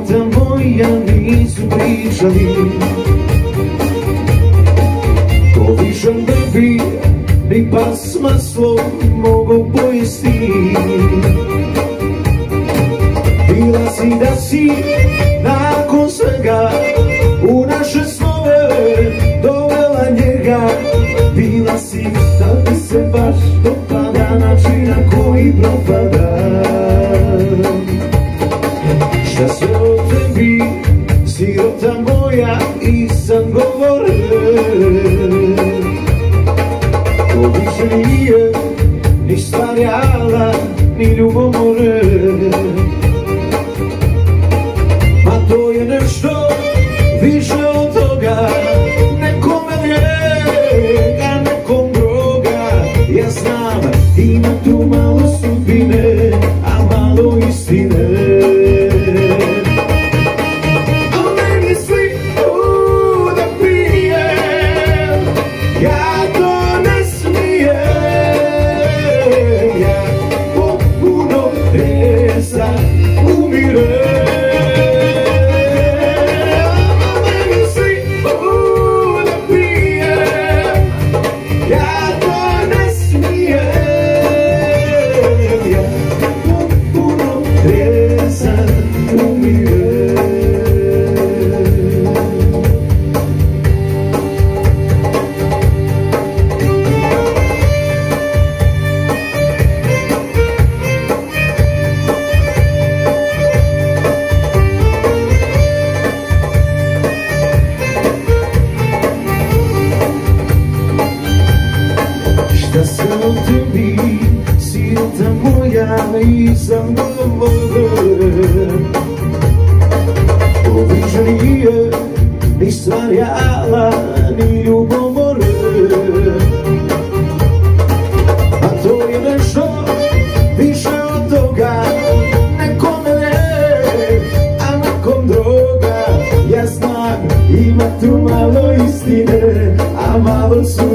Života moja nisu pričali, ko više ne bi ni pas maslo mogo pojesti. Bila si da si nakon svega u naše snove dovela njega. Bila si da bi se baš dopada načina koji propada. Šta se o tebi, sirota moja, i sam govore. To više nije ni stvarjala, ni ljubomore. Ma to je nešto više od toga, nekome lijek, a nekom droga. Ja znam, ima tu malo sudbine, a malo istine. Šta se o tebi, sirota moja, i sam govore. To više nije ni stvarjala, ni ljubomore. A to je nešto više od toga, nekome lijek, a nekom droga. Ja znam, ima tu malo istine, a malo su